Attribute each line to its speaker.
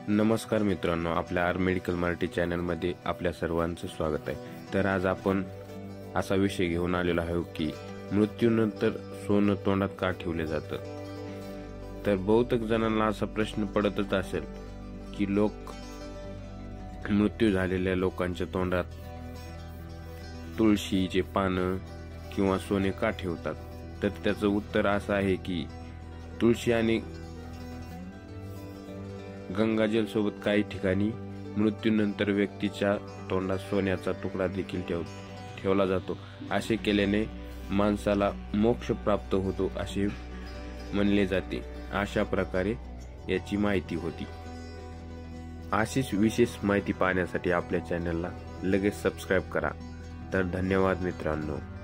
Speaker 1: नमस्कार मित्रांनो, आपल्या आर मेडिकल मराठी चॅनलमध्ये आपल्या सर्वांचं स्वागत आहे। तर आज आपण असा विषय घेऊन आलेलो आहोत की मृत्यूनंतर सोनं तोंडात का ठेवले जातं। तर बहुतेक जणांना असा प्रश्न पडतच असेल की मृत्यू झालेल्या लोकांच्या तोंडात तुळशीचे पानं किंवा सोने का ठेवतात। तर त्याचं उत्तर असं आहे की तुळशी आणि गंगाजल सोबत काही ठिकाणी मृत्यूनंतर व्यक्तीच्या तोंडात सोन्याचा तुकडा देखील ठेवला जातो। असे केल्याने माणसाला मोक्ष प्राप्त होतो असे म्हणले जाते। अशा प्रकारे याची माहिती होती। अशीच विशेष माहिती पाहण्यासाठी आपल्या चॅनलला लगेच सबस्क्राइब करा। तर धन्यवाद मित्रांनो।